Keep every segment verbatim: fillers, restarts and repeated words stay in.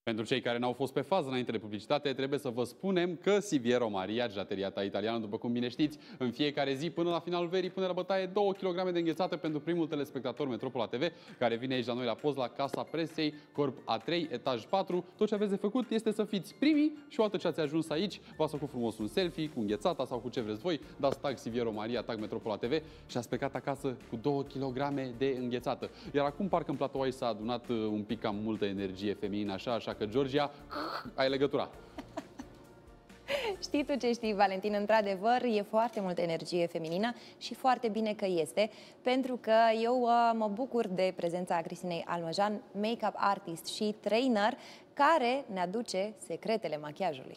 Pentru cei care n-au fost pe fază înainte de publicitate, trebuie să vă spunem că Siviero Maria, gelateria ta italiană, după cum bine știți, în fiecare zi până la finalul verii pune la bătaie două kilograme de înghețată pentru primul telespectator Metropola T V, care vine aici la noi la post la Casa Presei, corp A trei, etaj patru. Tot ce aveți de făcut este să fiți primii și odată ce ați ajuns aici, v-ați făcut frumos un selfie cu înghețata sau cu ce vreți voi, dați tag Siviero Maria, tag Metropola T V și ați plecat acasă cu două kilograme de înghețată. Iar acum parcă în platou aici s-a adunat un pic cam multă energie feminină, așa, așa că, Georgia, ai legătura. Știi tu ce știi, Valentin, într-adevăr e foarte multă energie feminină și foarte bine că este, pentru că eu uh, mă bucur de prezența Cristinei Almăjan, make-up artist și trainer, care ne aduce secretele machiajului.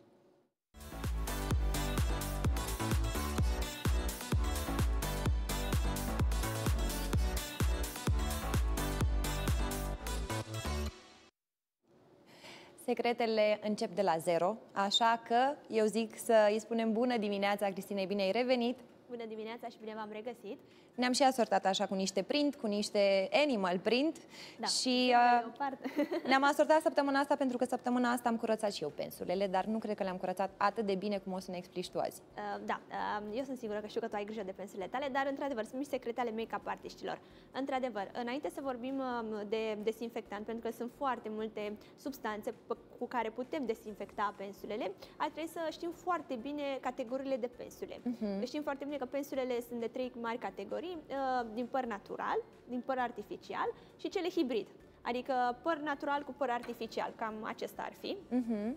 Secretele încep de la zero, așa că eu zic să îi spunem bună dimineața, Cristinei, bine ai revenit! Bună dimineața și bine v-am regăsit! Ne-am și asortat așa cu niște print, cu niște animal print, da, și uh, ne-am asortat săptămâna asta pentru că săptămâna asta am curățat și eu pensulele, dar nu cred că le-am curățat atât de bine cum o să ne explici tu azi. Uh, da, uh, eu sunt sigură că știu că tu ai grijă de pensulele tale, dar într-adevăr sunt niște secrete ale make-up artiștilor. Într-adevăr, înainte să vorbim uh, de desinfectant, pentru că sunt foarte multe substanțe cu care putem desinfecta pensulele, ar trebui să știm foarte bine categoriile de pensule. Uh-huh. Știm foarte bine că pensulele sunt de trei mari categorii, din păr natural, din păr artificial și cele hibrid, adică păr natural cu păr artificial, cam acesta ar fi. Uh-huh.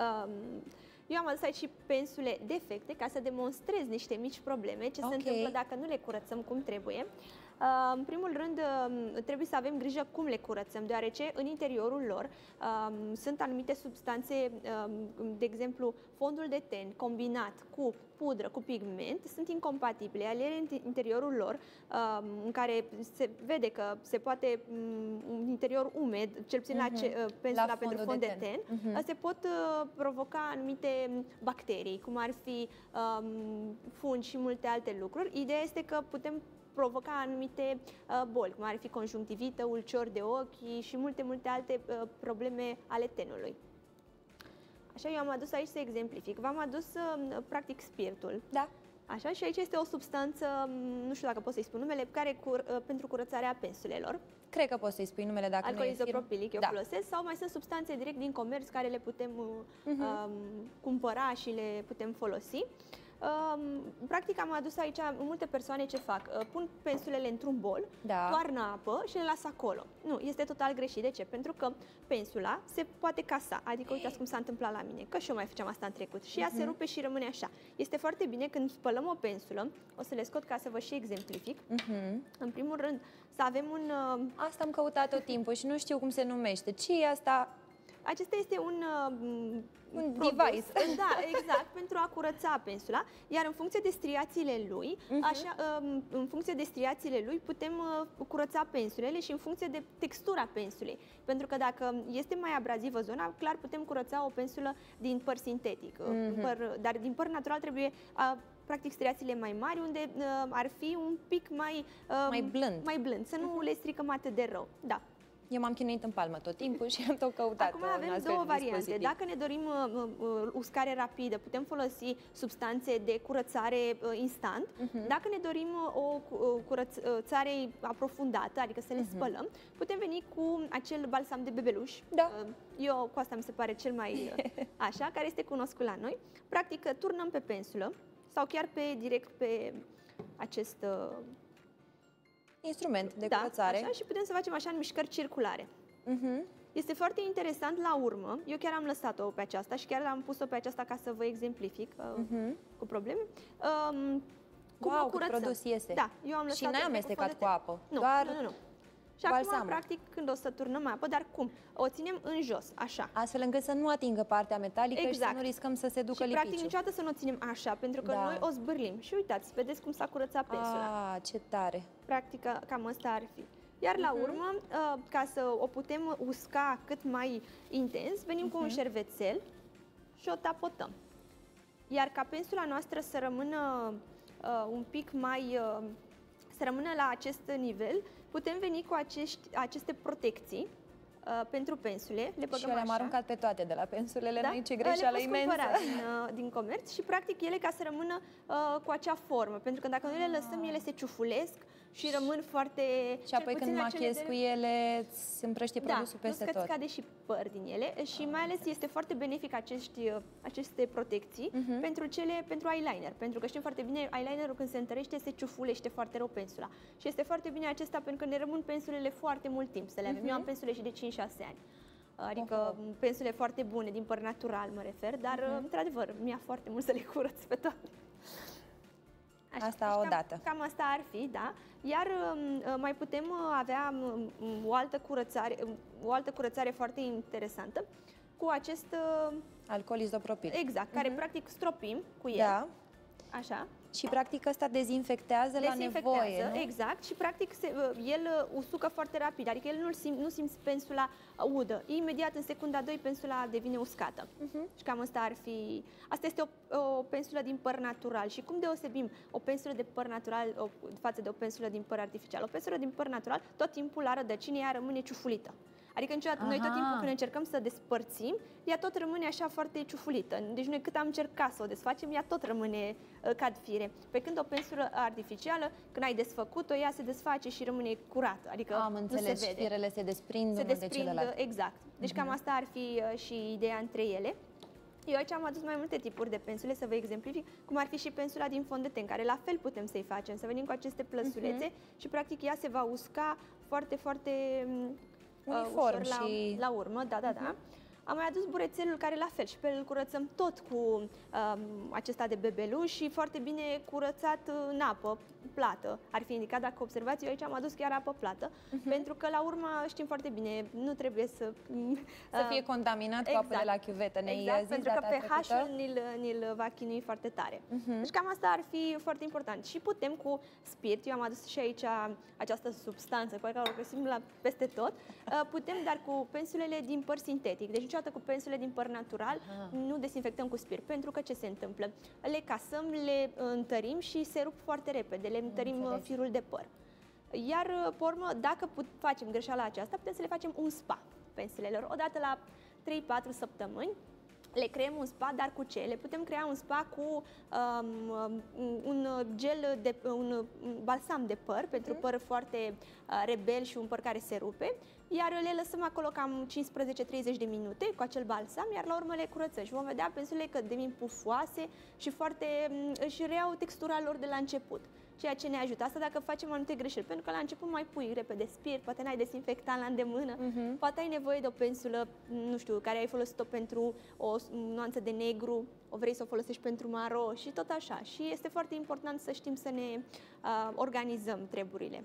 Eu am adus aici și pensule defecte ca să demonstrez niște mici probleme, ce okay. se întâmplă dacă nu le curățăm cum trebuie. În primul rând, trebuie să avem grijă cum le curățăm, deoarece în interiorul lor um, sunt anumite substanțe, um, de exemplu, fondul de ten combinat cu pudră, cu pigment, sunt incompatibile. Ele în interiorul lor, um, în care se vede că se poate, um, un interior umed, cel puțin uh-huh. la ce, pensula la pentru fond de, de ten, ten uh-huh. se pot uh, provoca anumite bacterii, cum ar fi um, fungi și multe alte lucruri. Ideea este că putem provoca anumite uh, boli, cum ar fi conjunctivită, ulciori de ochi și multe, multe alte uh, probleme ale tenului. Așa, eu am adus aici să exemplific. V-am adus, uh, practic, spiritul. Da. Așa, și aici este o substanță, nu știu dacă pot să-i spun numele, care cur, uh, pentru curățarea pensulelor. Cred că poți să-i spui numele dacă alcool izopropilic eu da. folosesc, sau mai sunt substanțe direct din comerț care le putem uh, uh-huh. um, cumpăra și le putem folosi. Uh, practic am adus aici multe persoane ce fac, uh, pun pensulele într-un bol, da. toarnă apă și le lasă acolo. Nu, este total greșit. De ce? Pentru că pensula se poate casa, adică uitați cum s-a întâmplat la mine, că și eu mai făceam asta în trecut și ea uh-huh. se rupe și rămâne așa. Este foarte bine când spălăm o pensulă, o să le scot ca să vă și exemplific. Uh-huh. În primul rând să avem un... Uh... Asta am căutat tot timpul și nu știu cum se numește. Ce e asta? Acesta este un, uh, un produs, device. Da, exact, pentru a curăța pensula, iar în funcție de striațiile lui, uh-huh. așa, uh, în funcție de striațiile lui putem uh, curăța pensulele și în funcție de textura pensulei. Pentru că dacă este mai abrazivă zona, clar putem curăța o pensulă din păr sintetic, uh-huh. păr, dar din păr natural trebuie uh, practic striațiile mai mari, unde uh, ar fi un pic mai, uh, mai blând, mai blând, să nu uh-huh. le stricăm atât de rău. Da. Eu m-am chinuit în palmă tot timpul și am tot căutat. Acum avem două variante. Dacă ne dorim uh, uh, uscare rapidă, putem folosi substanțe de curățare uh, instant. Uh-huh. Dacă ne dorim uh, o uh, curățare aprofundată, adică să le uh-huh. spălăm, putem veni cu acel balsam de bebeluș. Da. Uh, eu cu asta mi se pare cel mai uh, așa, care este cunoscut la noi. Practic, turnăm pe pensulă sau chiar pe direct pe acest... Uh, instrument de da, curățare. Așa, și putem să facem așa în mișcări circulare. Uh-huh. Este foarte interesant la urmă, eu chiar am lăsat-o pe aceasta și chiar am pus-o pe aceasta ca să vă exemplific uh, uh-huh. cu probleme. Um, cum wow, o curățăm. Produs este. Da, eu am lăsat. Și n-ai amestecat cu apă? Nu, doar nu, nu, nu. Și balsamul. acum, practic, când o să turnăm apă, dar cum? O ținem în jos, așa. Astfel încât să nu atingă partea metalică exact. Și să nu riscăm să se ducă și, lipiciul. Practic, niciodată să nu o ținem așa, pentru că da. noi o zbârlim. Și uitați, vedeți cum s-a curățat pensula. Ah, ce tare! Practic, cam asta ar fi. Iar la urmă, uh, ca să o putem usca cât mai intens, venim uh-huh. cu un șervețel și o tapotăm. Iar ca pensula noastră să rămână uh, un pic mai... Uh, să rămână la acest nivel, putem veni cu acești, aceste protecții uh, pentru pensule. Le băgăm Și eu le-am așa. aruncat pe toate de la pensulele Da? noi, ce Le greșeală poți imensă. cumpăra din, uh, din comerț și practic ele ca să rămână uh, cu acea formă, pentru că dacă noi le lăsăm, ele se ciufulesc și rămân foarte... Și apoi când machiezi cu ele, îți împrăștie produsul da, peste nu tot. scade și păr din ele și mai ales este foarte benefic acești, aceste protecții uh-huh. pentru cele pentru eyeliner, pentru că știm foarte bine eyelinerul când se întărește se ciufulește foarte rău pensula și este foarte bine acesta pentru că ne rămân pensulele foarte mult timp să le avem. Uh-huh. Eu am pensule și de cinci șase ani. Adică uh-huh. pensule foarte bune, din păr natural mă refer, dar uh-huh. într-adevăr mi-a foarte mult să le curăț pe toate. Așa, asta deci odată. Cam, cam asta ar fi, da. Iar um, mai putem avea um, o altă curățare, o altă curățare foarte interesantă cu acest uh, alcool izopropil. Exact, care uh-huh. practic stropim cu el. Da. Așa. Și practic ăsta dezinfectează, dezinfectează la nevoie, nu? Exact, și practic se, el usucă foarte rapid, adică el nu simți, nu simți pensula udă. Imediat în secunda doi pensula devine uscată. Uh-huh. Și cam asta ar fi. Asta este o, o pensulă din păr natural. Și cum deosebim o pensulă de păr natural o, față de o pensulă din păr artificial? O pensulă din păr natural, tot timpul la rădăcini ea rămâne ciufulită. Adică niciodată, noi tot timpul când încercăm să despărțim, ea tot rămâne așa foarte ciufulită. Deci noi cât am încercat să o desfacem, ea tot rămâne uh, cad fire. Pe când o pensulă artificială, când ai desfăcut-o, ea se desface și rămâne curată. Adică am nu înțeles, se vede. firele se desprind se unul desprind, de celălalt. Exact. Deci uh-huh. cam asta ar fi uh, și ideea între ele. Eu aici am adus mai multe tipuri de pensule să vă exemplific, cum ar fi și pensula din fond de ten, care la fel putem să-i facem, să venim cu aceste plăsulețe uh-huh. și practic ea se va usca foarte, foarte uniform uh, la, și... la urmă, da, da, da. Uh-huh. Am mai adus burețelul care la fel și pe el îl curățăm tot cu um, acesta de bebeluș și foarte bine curățat în apă plată. Ar fi indicat, dacă observați, eu aici am adus chiar apă plată, uh-huh. pentru că la urmă știm foarte bine, nu trebuie să... Să fie contaminat exact. cu apă de la chiuvetă. Ne exact, zis pentru că pH-ul ni-l, ni-l va chinui foarte tare. Uh-huh. Deci cam asta ar fi foarte important. Și putem cu spirit, eu am adus și aici această substanță pe care o găsim la peste tot, putem, dar cu pensulele din păr sintetic. Deci niciodată cu pensule din păr natural ah. nu dezinfectăm cu spirit, pentru că ce se întâmplă? Le casăm, le întărim și se rup foarte repede, le întărim Înțeleg. firul de păr. Iar, pe urmă, dacă put, facem greșeala aceasta, putem să le facem un spa pensulelor, odată la trei patru săptămâni. Le creăm un spa, dar cu ce? Le putem crea un spa cu um, un gel, de, un balsam de păr, pentru mm. păr foarte uh, rebel și un păr care se rupe, iar le lăsăm acolo cam cincisprezece treizeci de minute cu acel balsam, iar la urmă le curățăm și vom vedea pensulele că devin pufoase și foarte, își reiau textura lor de la început. Ceea ce ne ajută asta dacă facem anumite greșeli, pentru că la început mai pui repede spirit, poate n-ai dezinfectant la îndemână, uh-huh. poate ai nevoie de o pensulă, nu știu, care ai folosit-o pentru o nuanță de negru, o vrei să o folosești pentru maro și tot așa. Și este foarte important să știm să ne uh, organizăm treburile.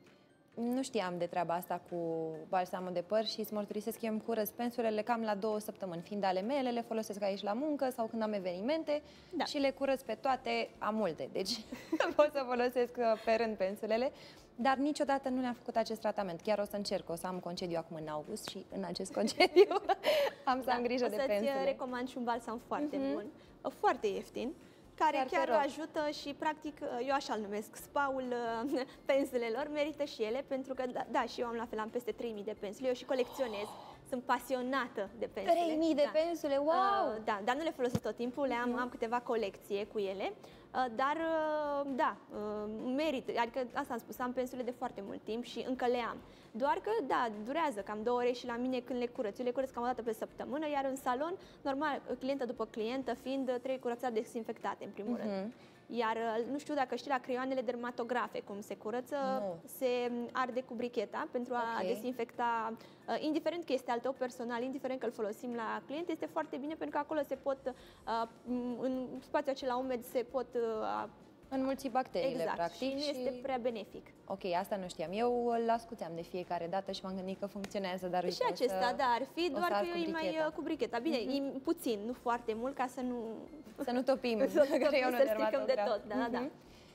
Nu știam de treaba asta cu balsamul de păr și îți mărturisesc că eu îmi curăț pensulele cam la două săptămâni. Fiind ale mele, le folosesc aici la muncă sau când am evenimente da. și le curăț pe toate, am multe. Deci pot să folosesc pe rând pensulele, dar niciodată nu le-am făcut acest tratament. Chiar o să încerc, o să am concediu acum în august și în acest concediu am să da, am grijă de pensule. O să-ți recomand și un balsam foarte uh-huh. bun, foarte ieftin, care chiar, chiar ajută și, practic, eu așa îl numesc, spa-ul pensulelor, merită și ele, pentru că, da, da, și eu am la fel, am peste trei mii de pensule, eu și colecționez, sunt pasionată de pensule. trei mii de da. pensule, wow! Uh, da, dar nu le folosesc tot timpul, le am, uh-huh. am câteva colecție cu ele, uh, dar, uh, da, uh, merită, adică asta am spus, am pensule de foarte mult timp și încă le am. Doar că, da, durează cam două ore și la mine când le curăț. Eu le curăț cam o dată pe săptămână, iar în salon, normal, clientă după clientă, fiind, trebuie curățat dezinfectate, în primul uh-huh. rând. Iar nu știu dacă știi, la creioanele dermatografe, cum se curăță, no. se arde cu bricheta pentru a okay. dezinfecta, indiferent că este al tău personal, indiferent că îl folosim la client, este foarte bine pentru că acolo se pot, în spațiul acela umed, se pot înmulți bacteriile, exact, practic. Și nu este și... prea benefic. Ok, asta nu știam. Eu îl ascuțeam de fiecare dată și m-am gândit că funcționează, dar uite, și acesta, să... da, ar fi, doar că eu e mai cu bricheta. Bine, uh-huh. puțin, nu foarte mult, ca să nu... Să nu topim să, să stricăm de tot, da, uh-huh. da.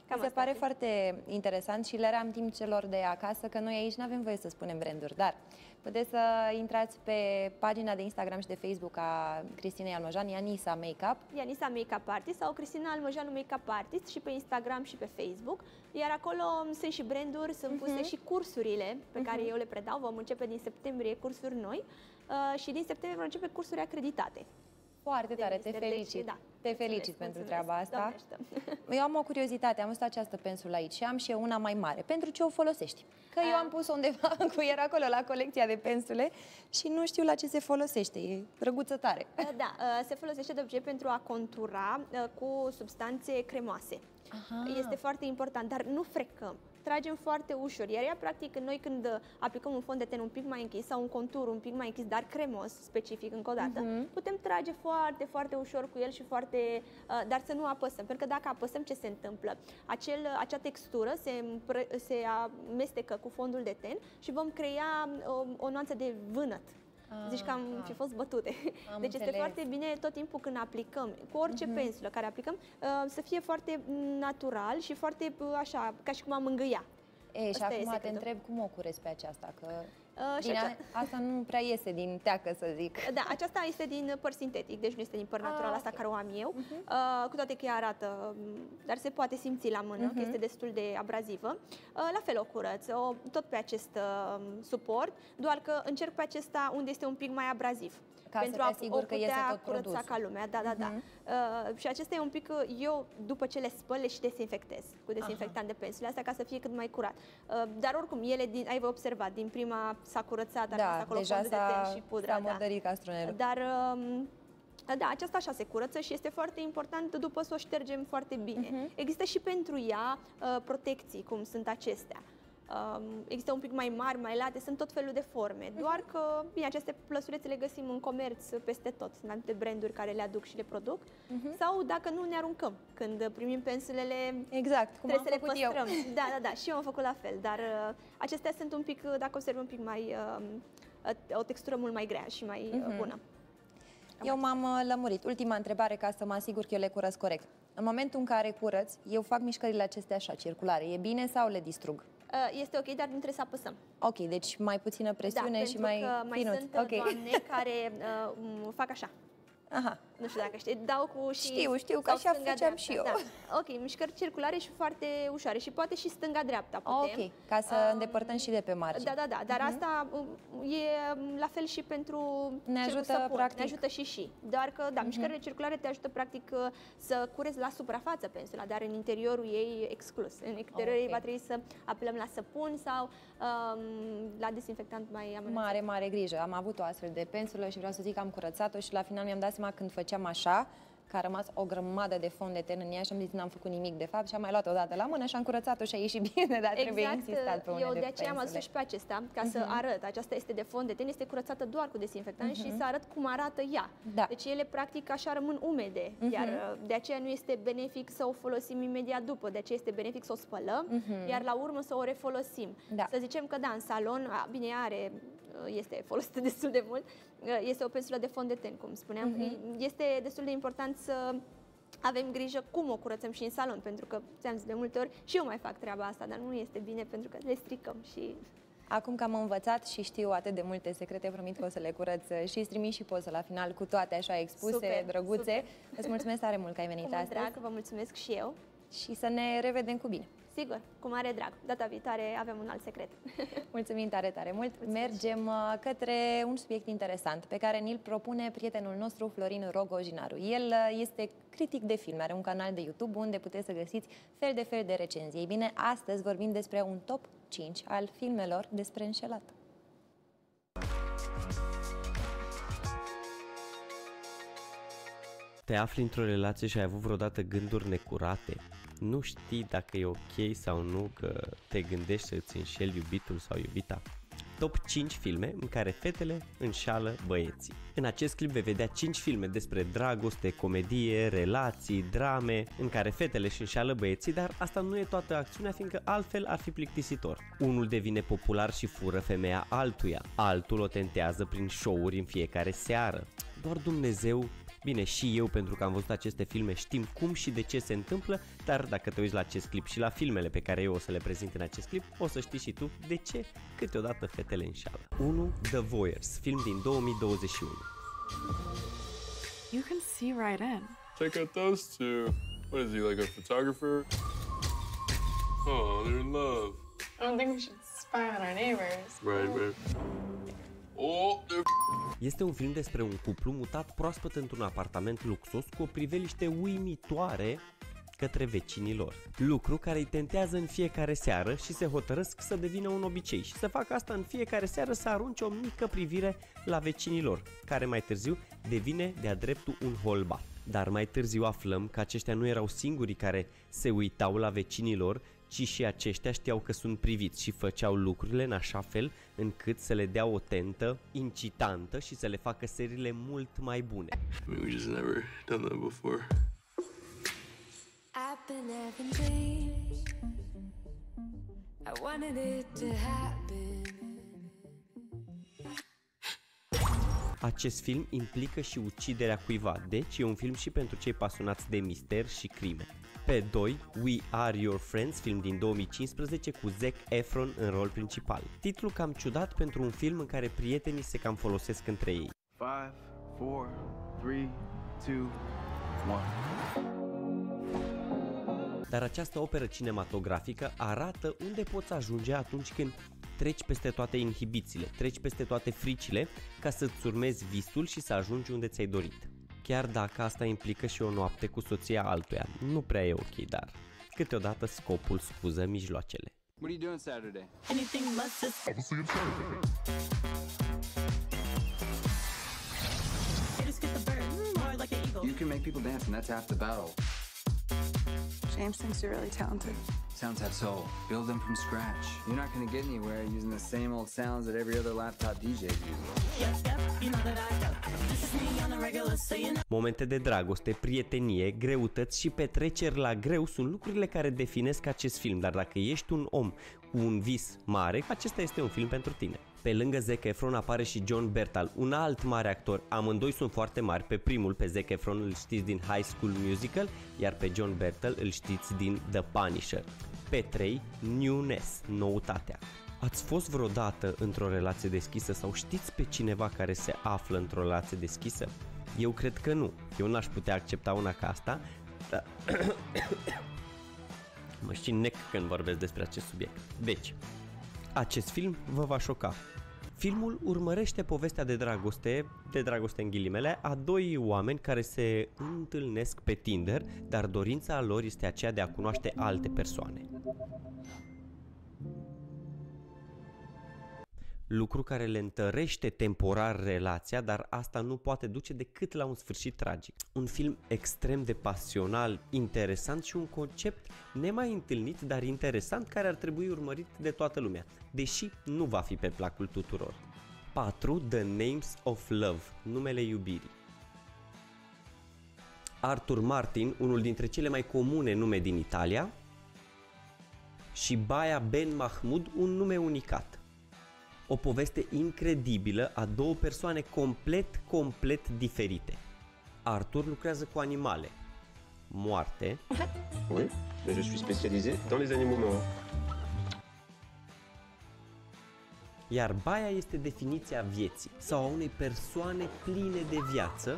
Cam Mi se asta pare ar fi. foarte interesant și le reamintim celor de acasă că noi aici nu avem voie să spunem branduri, dar puteți să intrați pe pagina de Instagram și de Facebook a Cristinei Almăjan, Ianisa Makeup. Ianisa Makeup Artist sau Cristina Almăjanu Makeup Artist și pe Instagram și pe Facebook. Iar acolo sunt și branduri, sunt puse uh-huh. și cursurile pe care uh-huh. eu le predau. Vom începe din septembrie cursuri noi uh, și din septembrie vom începe cursuri acreditate. Foarte tare, te Minister, felicit. deci, da. Te felicit Mulțumesc, pentru mulțumesc. treaba asta. Doamne Eu am o curiozitate, am văzut această pensulă aici și am și eu una mai mare. Pentru ce o folosești? Că eu am pus undeva cu era acolo la colecția de pensule și nu știu la ce se folosește. E drăguță tare. Da, se folosește de obicei pentru a contura cu substanțe cremoase. Aha. Este foarte important, dar nu frecăm. Tragem foarte ușor, iar ea, practic, noi când aplicăm un fond de ten un pic mai închis sau un contur un pic mai închis, dar cremos, specific, încă o dată, uh-huh. putem trage foarte, foarte ușor cu el și foarte, uh, dar să nu apăsăm, pentru că dacă apăsăm, ce se întâmplă? Acel, acea textură se, se amestecă cu fondul de ten și vom crea o, o nuanță de vânăt. Ah, Zici că am ah. fi fost bătute. Am deci înțeles. Este foarte bine tot timpul când aplicăm, cu orice uh-huh. pensulă care aplicăm, uh, să fie foarte natural și foarte uh, așa, ca și cum am mângâia. Ei, și acum te întreb cum o curezi pe aceasta, că uh, din acea... asta nu prea iese din teacă, să zic. Da, aceasta este din păr sintetic, deci nu este din păr natural, ah, asta okay. care o am eu, uh-huh. uh, cu toate că ea arată, dar se poate simți la mână, uh-huh. că este destul de abrazivă. Uh, la fel o curăț, o, tot pe acest uh, suport, doar că încerc pe acesta unde este un pic mai abraziv. Ca pentru să te a asigur o că putea iese tot curăța produsul. ca lumea, da, da, da. Uh-huh. Uh, și acesta e un pic, eu după ce le spăl le și dezinfectez cu dezinfectant Aha. de pensule, asta ca să fie cât mai curat. Uh, dar oricum, ele, din, ai observat, din prima s-a curățat, da, acolo deja fondul de ten și pudra. S-a murdărit castronelul. Dar, uh, da, aceasta așa se curăță și este foarte important după să o ștergem foarte bine. Uh-huh. Există și pentru ea uh, protecții, cum sunt acestea. Um, există un pic mai mari, mai late, sunt tot felul de forme, doar că, bine, aceste plăsurețe le găsim în comerț peste tot, sunt alte branduri care le aduc și le produc, uh-huh. sau dacă nu ne aruncăm, când primim pensulele, exact, cum trebuie am să le păstrăm. Eu. Da, da, da, și eu am făcut la fel, dar uh, acestea sunt un pic, dacă observ, un pic mai, uh, o textură mult mai grea și mai uh, bună. Uh-huh. Eu m-am uh, lămurit. Ultima întrebare, ca să mă asigur că eu le curăț corect. În momentul în care curăț, eu fac mișcările acestea așa, circulare, e bine sau le distrug? Este ok, dar nu trebuie să apăsăm. Ok, deci mai puțină presiune da, și mai că mai finuț. sunt okay. doamne care uh, fac așa. Aha. Nu știu dacă știi, dau cu și... Știu, știu, că așa făceam și eu. Da. Ok, mișcări circulare și foarte ușoare și poate și stânga-dreapta putem. Ok, ca să um, îndepărtăm și de pe margine. Da, da, da, dar uh-huh. asta e la fel și pentru ne ajută, săpun. practic. Ne ajută și și. Doar că, da, uh-huh. mișcările circulare te ajută practic să curezi la suprafață pensula, dar în interiorul ei exclus. În interiorul okay. ei va trebui să apelăm la săpun sau um, la dezinfectant mai amenințat. Mare, mare grijă. Am avut o astfel de pensulă și vreau să zic că am curățat-o și la final mi-am dat seama când făceam așa, că a rămas o grămadă de fond de ten în ea și am zis n-am făcut nimic de fapt și am mai luat o dată la mână și am curățat-o și a ieșit bine, dar exact, trebuie insistat pe unele eu de aceea pensule. am adus și pe acesta, ca uh-huh. să arăt. Aceasta este de fond de ten, este curățată doar cu dezinfectant uh-huh. și să arăt cum arată ea. Da. Deci ele practic așa rămân umede, uh-huh. iar de aceea nu este benefic să o folosim imediat după, de aceea este benefic să o spălăm, uh-huh. iar la urmă să o refolosim. Da. Să zicem că da, în salon, a, bine, are, este folosită destul de mult, este o pensulă de fond de ten, cum spuneam, uh-huh. este destul de important să avem grijă cum o curățăm și în salon, pentru că, ți-am zis de multe ori, și eu mai fac treaba asta, dar nu este bine pentru că le stricăm și... Acum că am învățat și știu atât de multe secrete, promit că o să le curăț și îți trimit și poză la final cu toate așa expuse, super, drăguțe. Super. Îți mulțumesc tare mult că ai venit cu astăzi. drag, vă mulțumesc și eu. Și să ne revedem cu bine. Sigur, cu mare drag. Data viitoare avem un alt secret. Mulțumim tare, tare mult. Mulțumesc. Mergem către un subiect interesant pe care ni-l propune prietenul nostru, Florin Rogojinaru. El este critic de filme, are un canal de YouTube unde puteți să găsiți fel de fel de recenzii. Ei bine, astăzi vorbim despre un top cinci al filmelor despre înșelat. Te afli într-o relație și ai avut vreodată gânduri necurate? Nu știi dacă e ok sau nu că te gândești să-ți înșeli iubitul sau iubita? Top cinci filme în care fetele înșală băieții. În acest clip vei vedea cinci filme despre dragoste, comedie, relații, drame, în care fetele își înșală băieții, dar asta nu e toată acțiunea, fiindcă altfel ar fi plictisitor. Unul devine popular și fură femeia altuia, altul o tentează prin show-uri în fiecare seară. Doar Dumnezeu Bine, și eu, pentru că am văzut aceste filme, știm cum și de ce se întâmplă, dar dacă te uiți la acest clip și la filmele pe care eu o să le prezint în acest clip, o să știi și tu de ce câteodată fetele înșală. unu. The Voyeurs, film din două mii douăzeci și unu. You can see right in. Check out those two. What is he, like a photographer? Oh, they're in love. I don't think we should spy on our neighbors. Right, right. Oh, they're... Este un film despre un cuplu mutat proaspăt într-un apartament luxos cu o priveliște uimitoare către vecinii lor. Lucru care îi tentează în fiecare seară și se hotărăsc să devină un obicei și să facă asta în fiecare seară, să arunce o mică privire la vecinii lor, care mai târziu devine de-a dreptul un holbat. Dar mai târziu aflăm că aceștia nu erau singurii care se uitau la vecinii lor, ci și aceștia știau că sunt priviți și făceau lucrurile în așa fel încât să le dea o tentă incitantă și să le facă seriile mult mai bune. I mean, we just never done that before. I've been having dreams. I wanted it to happen. Acest film implică și uciderea cuiva, deci e un film și pentru cei pasionați de mister și crime. Pe doi, We Are Your Friends, film din două mii cincisprezece cu Zac Efron în rol principal. Titlu cam ciudat pentru un film în care prietenii se cam folosesc între ei. five, four, three, two, one. Dar această operă cinematografică arată unde poți ajunge atunci când treci peste toate inhibițiile, treci peste toate fricile ca să-ți urmezi visul și să ajungi unde ți-ai dorit. Chiar dacă asta implică și o noapte cu soția altuia, nu prea e ok, dar câteodată scopul scuză mijloacele. What are you doing Saturday? Anything but this. You can make people dance and that's half the battle. James thinks you're really talented. Sounds have soul. Build them from scratch. You're not gonna get anywhere using the same old sounds that every other laptop D J uses. Momente de dragoste, prietenie, greutăți și petreceri la greu sunt lucrurile care definesc acest film, dar dacă ești un om cu un vis mare, acesta este un film pentru tine. Pe lângă Zac Efron apare și John Bertal, un alt mare actor. Amândoi sunt foarte mari. Pe primul, pe Zac Efron, îl știți din High School Musical, iar pe John Bertal îl știți din The Punisher. Pe trei, Newness, noutatea. Ați fost vreodată într-o relație deschisă sau știți pe cineva care se află într-o relație deschisă? Eu cred că nu. Eu n-aș putea accepta una ca asta, dar mă și nec când vorbesc despre acest subiect. Deci, acest film vă va șoca. Filmul urmărește povestea de dragoste, de dragoste în ghilimele, a doi oameni care se întâlnesc pe Tinder, dar dorința lor este aceea de a cunoaște alte persoane. Lucru care le întărește temporar relația, dar asta nu poate duce decât la un sfârșit tragic. Un film extrem de pasional, interesant și un concept nemai întâlnit, dar interesant, care ar trebui urmărit de toată lumea, deși nu va fi pe placul tuturor. patru. The Names of Love, numele iubirii. Arthur Martin, unul dintre cele mai comune nume din Italia, și Baia Ben Mahmoud, un nume unicat. O poveste incredibilă a două persoane complet, complet diferite. Arthur lucrează cu animale. Moarte. Oui, mais je suis spécialisé dans les animaux morts. Iar Baia este definiția vieții sau a unei persoane pline de viață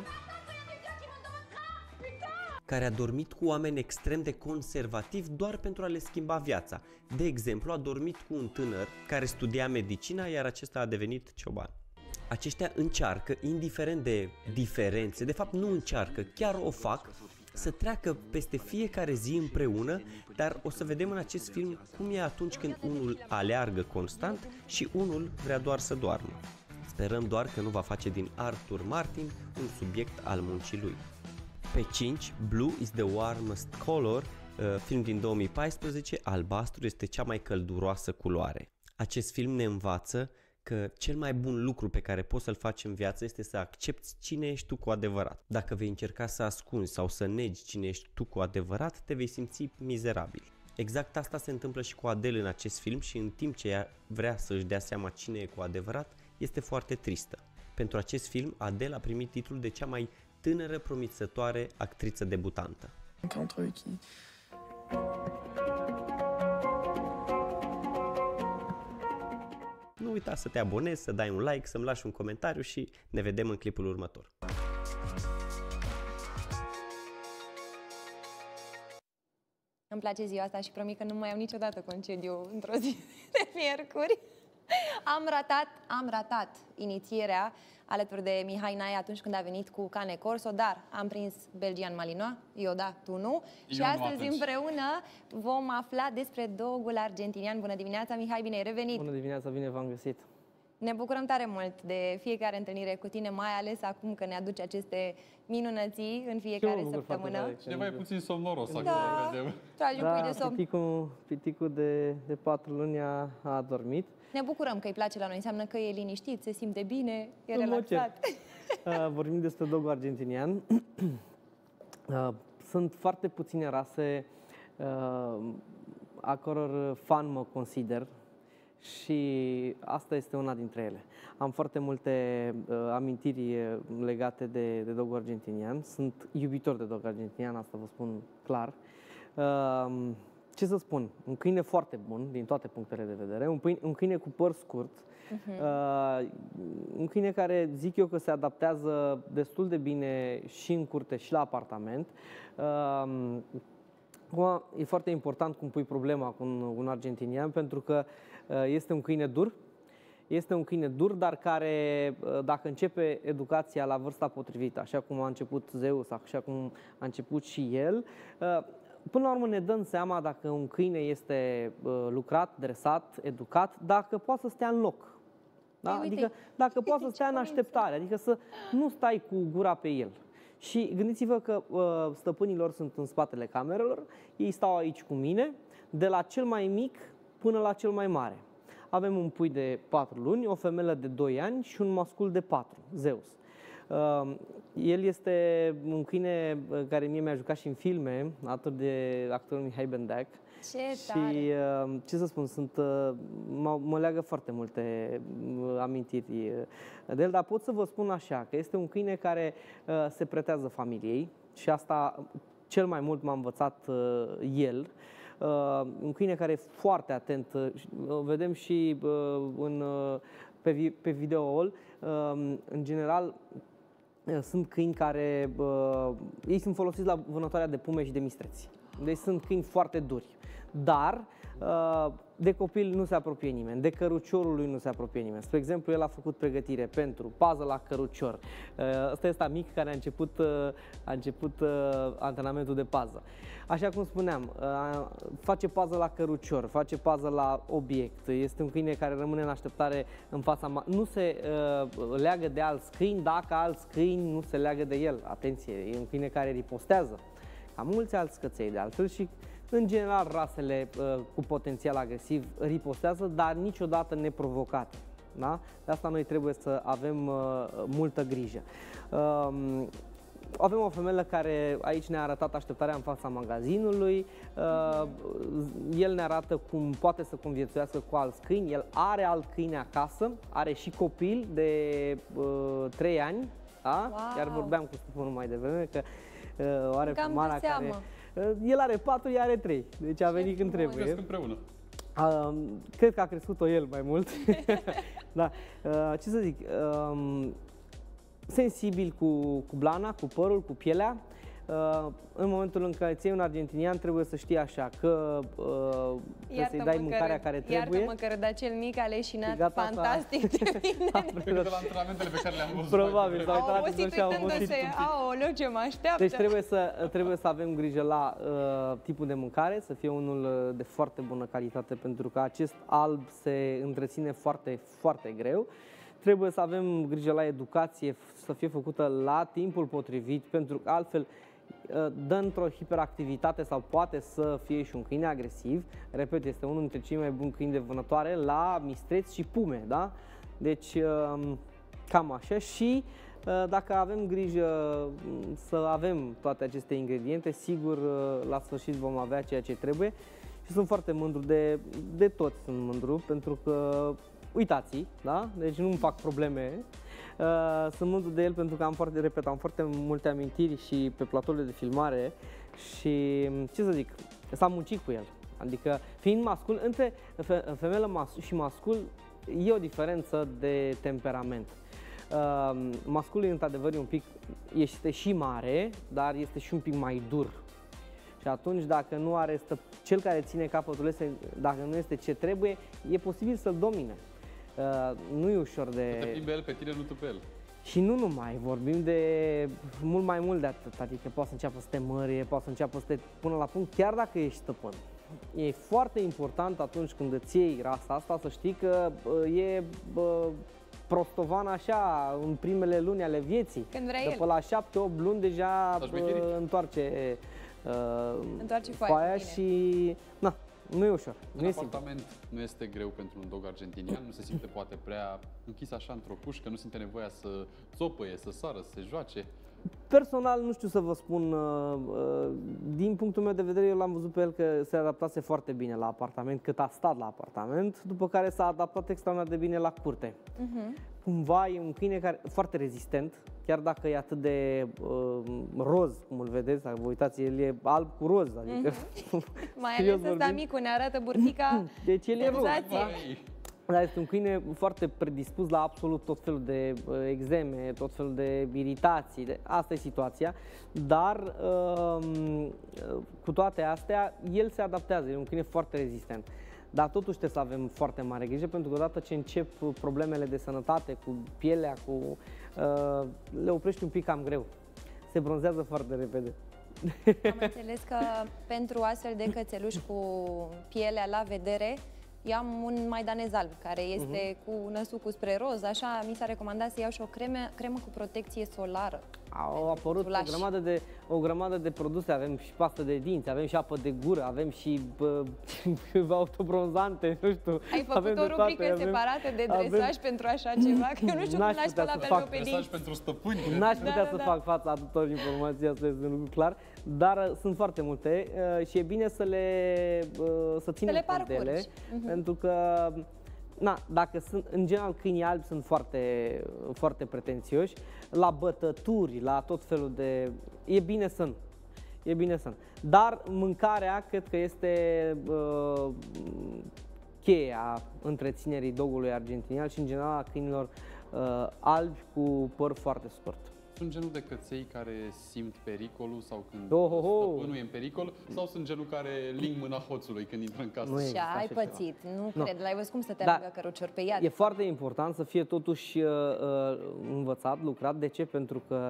care a dormit cu oameni extrem de conservativi doar pentru a le schimba viața. De exemplu, a dormit cu un tânăr care studia medicina, iar acesta a devenit cioban. Aceștia încearcă, indiferent de diferențe, de fapt nu încearcă, chiar o fac, să treacă peste fiecare zi împreună, dar o să vedem în acest film cum e atunci când unul aleargă constant și unul vrea doar să doarmă. Sperăm doar că nu va face din Arthur Martin un subiect al muncii lui. Pe cinci, Blue is the warmest color, film din două mii paisprezece, albastru este cea mai călduroasă culoare. Acest film ne învață că cel mai bun lucru pe care poți să-l faci în viață este să accepti cine ești tu cu adevărat. Dacă vei încerca să ascunzi sau să negi cine ești tu cu adevărat, te vei simți mizerabil. Exact asta se întâmplă și cu Adele în acest film și în timp ce ea vrea să-și dea seama cine e cu adevărat, este foarte tristă. Pentru acest film, Adele a primit titlul de cea mai tânără promițătoare actriță debutantă. Entre eux qui Nu uita să te abonezi, să dai un like, să-mi lași un comentariu și ne vedem în clipul următor. Îmi place ziua asta și promit că nu mai am niciodată concediu într-o zi de miercuri. Am ratat, am ratat inițierea alături de Mihai Nae atunci când a venit cu Cane Corso, dar am prins Belgian Malinois, eu da, tu nu. Eu și nu astăzi atunci. împreună vom afla despre dogul argentinian. Bună dimineața, Mihai, bine ai revenit! Bună dimineața, bine v-am găsit! Ne bucurăm tare mult de fiecare întâlnire cu tine, mai ales acum că ne aduce aceste minunății în fiecare săptămână. Cineva e puțin somnoros acolo, Da, vedem. tragi un Da, pui de somn. piticul, piticul de, de patru luni a, a adormit. Ne bucurăm că îi place la noi, înseamnă că e liniștit, se simte bine, e Nu mă cer. relaxat. Uh, vorbim despre dogul argentinian. Uh, Sunt foarte puține rase uh, a căror fan mă consider și asta este una dintre ele. Am foarte multe uh, amintiri uh, legate de, de dogul argentinian. Sunt iubitor de dog argentinian, asta vă spun clar. Uh, ce să spun? Un câine foarte bun, din toate punctele de vedere. Un, pâine, un câine cu păr scurt. Uh-huh. Uh, un câine care zic eu că se adaptează destul de bine și în curte și la apartament. Uh, E foarte important cum pui problema cu un, un argentinian, pentru că este un câine dur, este un câine dur, dar care, dacă începe educația la vârsta potrivită, așa cum a început Zeus, așa cum a început și el, până la urmă ne dăm seama dacă un câine este lucrat, dresat, educat, dacă poate să stea în loc. Da? Ei, Adică dacă poate să stea în așteptare, adică să nu stai cu gura pe el. Și gândiți-vă că uh, stăpânilor sunt în spatele camerelor, ei stau aici cu mine, de la cel mai mic până la cel mai mare. Avem un pui de patru luni, o femelă de doi ani și un mascul de patru, Zeus. Uh, el este un câine care mie mi-a jucat și în filme, alături de actorul Mihai Bendeac. Ce tare! Și uh, ce să spun, sunt, uh, mă, mă leagă foarte multe uh, amintiri uh, de el, dar pot să vă spun așa, că este un câine care uh, se pretează familiei și asta cel mai mult m-a învățat uh, el. Uh, un câine care e foarte atent, uh, vedem și uh, în, uh, pe, vi pe videoul, uh, în general, uh, sunt câini care, uh, ei sunt folosiți la vânătoarea de pume și de mistreți. Deci sunt câini foarte duri. Dar de copil nu se apropie nimeni, de căruciorul lui nu se apropie nimeni. Spre exemplu, el a făcut pregătire pentru pază la cărucior. Ăsta este mic care a început, a început antrenamentul de pază. Așa cum spuneam, face pază la cărucior, face pază la obiect. Este un câine care rămâne în așteptare în fața... Nu se leagă de alți câini dacă alți câini nu se leagă de el. Atenție, e un câine care ripostează, ca mulți alți căței de altfel și în general rasele uh, cu potențial agresiv ripostează, dar niciodată neprovocate. Da? De asta noi trebuie să avem uh, multă grijă. Uh, avem o femelă care aici ne-a arătat așteptarea în fața magazinului. Uh, el ne arată cum poate să conviețuiască cu alți câini. El are alt câine acasă, are și copil de uh, trei ani. Da? Wow. Chiar vorbeam cu stăpânul mai devreme că uh, are Cam Mara de care... seamă. El are patru, ea are trei, deci a venit când trebuie. Cresc împreună. Uh, cred că a crescut-o el mai mult. Da. Uh, ce să zic, uh, sensibil cu, cu blana, cu părul, cu pielea. Uh, în momentul în care ți iei un argentinian, trebuie să știi așa că uh, trebuie să-i dai mâncarea care trebuie. Iartă-mă că Rădacel mic a leșinat gata, fantastic de bine. Cred că de la antrenamentele pe care le-am văzut. Probabil, s-a A uitat obosit și a obosit uitându-se, un pic. aoleu, ce mă așteaptă. Deci trebuie să, trebuie să avem grijă la uh, tipul de mâncare, să fie unul uh, de foarte bună calitate, pentru că acest alb se întreține foarte, foarte greu. Trebuie să avem grijă la educație, să fie făcută la timpul potrivit, pentru că altfel dă într-o hiperactivitate sau poate să fie și un câine agresiv. Repet, este unul dintre cei mai buni câini de vânătoare la mistreți și pume, da? Deci cam așa. Și dacă avem grijă să avem toate aceste ingrediente, sigur la sfârșit vom avea ceea ce trebuie. Și sunt foarte mândru de, de toți, sunt mândru, pentru că uitați, da? Deci nu-mi fac probleme. Uh, sunt mândru de el pentru că am foarte, repet, am foarte multe amintiri și pe platourile de filmare și, ce să zic, s-a muncit cu el. Adică, fiind mascul, între fe, femeile mas- și mascul e o diferență de temperament. Uh, masculul, într-adevăr, e un pic, este și mare, dar este și un pic mai dur. Și atunci, dacă nu are stă, cel care ține capătul este, dacă nu este ce trebuie, e posibil să-l domine. Uh, nu e ușor de... Te plimbi el pe tine, nu tu pe el. Și nu numai, vorbim de mult mai mult de atât, adică poate să înceapă să te mărie, poate să înceapă să te pună la punct, chiar dacă ești stăpân. E foarte important atunci când îți iei rasa asta să știi că uh, e uh, prostovan așa în primele luni ale vieții. Când vrea După el. la șapte opt luni deja uh, întoarce, uh, Întoarce foaia, foaia și... Na, nu e ușor, În nu e simplu. apartament nu este greu pentru un dog argentinian, nu se simte poate prea închis așa într-o cușcă, nu simte nevoia să țopăie, să sară, să se joace. Personal, nu știu să vă spun, uh, uh, din punctul meu de vedere, eu l-am văzut pe el că se adaptase foarte bine la apartament, cât a stat la apartament, după care s-a adaptat extraordinar de bine la curte. Uh-huh. Cumva e un câine care foarte rezistent, chiar dacă e atât de uh, roz, cum îl vedeți, dacă vă uitați, el e alb cu roz, adică... Mm-hmm. Mai serios ales ăsta vorbind. micul ne arată burtica. Deci el e roz, senzație. da? Dar este un câine foarte predispus la absolut tot felul de uh, exeme, tot felul de iritații. De... Asta e situația. Dar uh, cu toate astea, el se adaptează. E un câine foarte rezistent. Dar totuși trebuie să avem foarte mare grijă, pentru că odată ce încep problemele de sănătate cu pielea, cu, uh, le oprești un pic cam greu. Se bronzează foarte repede. Am înțeles că pentru astfel de cățeluși cu pielea la vedere, eu am un maidanez alb, care este uh-huh. cu năsucul spre roz, așa mi s-a recomandat să iau și o cremă, cremă cu protecție solară. Au apărut o grămadă, de, o grămadă de produse, avem și pastă de dinți, avem și apă de gură, avem și bă, autobronzante, nu știu. Ai făcut avem o rubrică avem, separată de dresaj avem... pentru așa ceva, că eu nu știu cum l-aș pe la Dresaj dinți. pentru stăpâni. N-aș putea da, să da. fac fața tuturor informații, asta este un lucru clar, dar uh, sunt foarte multe uh, și e bine să le uh, să ținem le cont de ele, Uh-huh. pentru că na, dacă sunt, în general câinii albi sunt foarte, foarte pretențioși, la bătături, la tot felul de... E bine să nu. E bine să nu. Dar mâncarea cred că este uh, cheia întreținerii dogului argentinian și în general a câinilor uh, albi cu păr foarte scurt. Sunt genul de căței care simt pericolul sau când Oh, oh, oh. stăpânul e în pericol, sau sunt genul care ling mâna hoțului când intră în casă? Nu e. Și ai așa pățit, nu Nu. cred, l-ai văzut cum să te Da. arăgă cărucior pe iad. E foarte important să fie totuși uh, uh, învățat, lucrat. De ce? Pentru că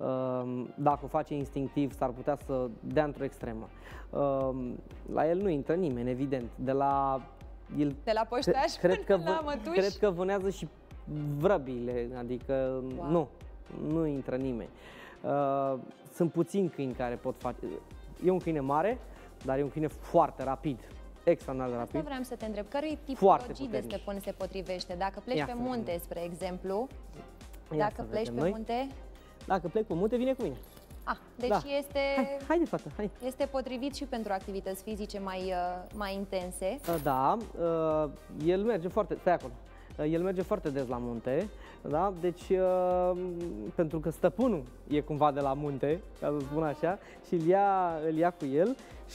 uh, dacă o face instinctiv, s-ar putea să dea într-o extremă. Uh, la el nu intră nimeni, evident. De la, el, De la poștaș cred, că, până la vă- mătuși. cred că vânează și vrăbile, adică Wow. nu, nu intră nimeni. Uh, sunt puțini câini care pot face. E un câine mare, dar e un câine foarte rapid. Extraordinar de Asta rapid. vreau să te întreb, cărui Foarte tipologii de puternic. stăpân se potrivește? Dacă pleci Ia pe să munte, vedem. spre exemplu, Ia dacă să pleci vedem pe noi. munte, Dacă plec pe munte, vine cu mine. ah, deci Da. este, Hai, haide, fată, hai. este potrivit și pentru activități fizice mai, uh, mai intense. Da, uh, el merge foarte, stai acolo, Uh, el merge foarte des la munte, da, deci uh, pentru că stăpânul e cumva de la munte, ca să spun așa, și îl ia, îl ia cu el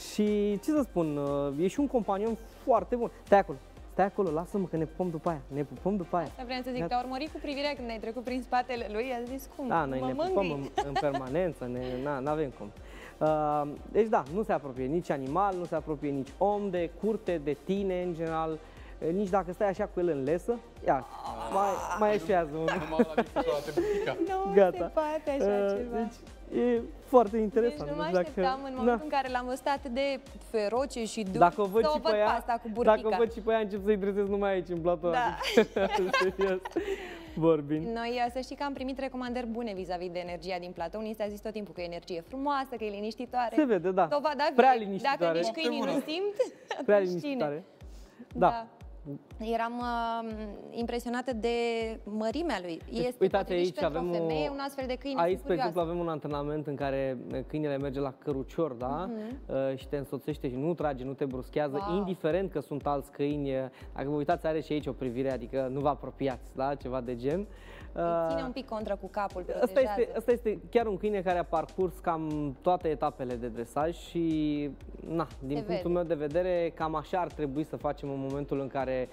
și ce să spun, uh, e și un companion foarte bun. Stai acolo, stai acolo, lasă-mă că ne pupăm după aia, ne pupăm după aia. Vreau să zic, Gata. te-a urmărit cu privirea când ai trecut prin spatele lui, a zis cum, Da, noi mă ne mângâi. pupăm în, în permanență, ne, na, n-avem cum. Uh, deci da, nu se apropie nici animal, nu se apropie nici om de curte, de tine în general, uh, nici dacă stai așa cu el în lesă, ia, mai, mai eșuează unul. Numai la discuția butica. Nu Gata. se poate așa Uh, ceva. Deci e foarte Deci interesant. nu mă Deci dacă- așteptam în momentul în care l-am văzut atât de feroce și dur Dacă o văd să o și văd pe pe ea, asta cu burtica. dacă o văd și pe ea, încep să-i dresez numai aici, în platou. Da. Adică, serios, vorbind. Noi să știi că am primit recomandări bune vis-a-vis de energia din platou. Ni s-a zis tot timpul că e energie frumoasă, că e liniștitoare. Se vede, da. Dovada Prea vie. liniștitoare. Dacă nici câinii nu simt, Prea atunci cine? liniștitoare. Da. Eram uh, impresionată de mărimea lui. Deci, Este uitați, potrivit aici și pentru avem o femeie, o... un astfel de câine. Aici, sunt spre exemplu, curioasă. avem un antrenament în care câinele merge la cărucior, da? Mhm. Uh, și te însoțește și nu trage, nu te bruschează, Wow. indiferent că sunt alți câini. Dacă vă uitați, are și aici o privire, adică nu vă apropiați, da? Ceva de gen. Îi ține un pic contra cu capul, Asta protejează. este, asta este chiar un câine care a parcurs cam toate etapele de dresaj și, na, din Se punctul vede. meu de vedere, cam așa ar trebui să facem în momentul în care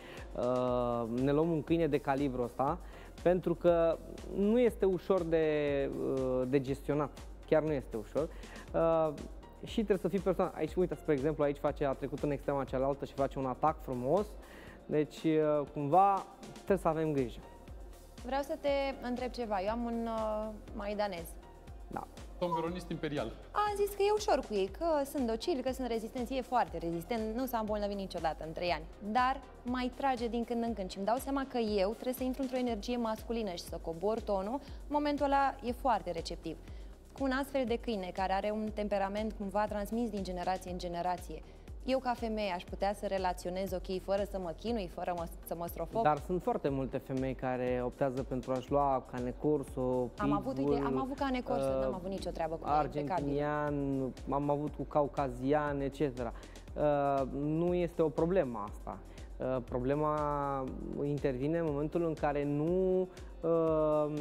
uh, ne luăm un câine de calibrul ăsta, pentru că nu este ușor de, uh, de gestionat, chiar nu este ușor. Uh, și trebuie să fii persoană. Aici, uite, spre exemplu, aici face, a trecut în extrema cealaltă și face un atac frumos, deci, uh, cumva, trebuie să avem grijă. Vreau să te întreb ceva. Eu am un uh, maidanez. Da. Tomberonist imperial. Am zis că e ușor cu ei, că sunt docili, că sunt rezistenți, e foarte rezistent, nu s-a îmbolnăvit niciodată în trei ani. Dar mai trage din când în când și îmi dau seama că eu trebuie să intru într-o energie masculină și să cobor tonul, în momentul ăla e foarte receptiv. Cu un astfel de câine care are un temperament cumva transmis din generație în generație, eu ca femeie aș putea să relaționez ok, fără să mă chinui, fără mă, să mă strofoc? Dar sunt foarte multe femei care optează pentru a-și lua cane corso, pitbull, Am avut, uite, am avut cane corso, uh, n-am avut nicio treabă cu ei, impecabil. argentinian, am avut cu caucazian, et cetera. Uh, nu este o problemă asta. Uh, problema intervine în momentul în care nu, uh,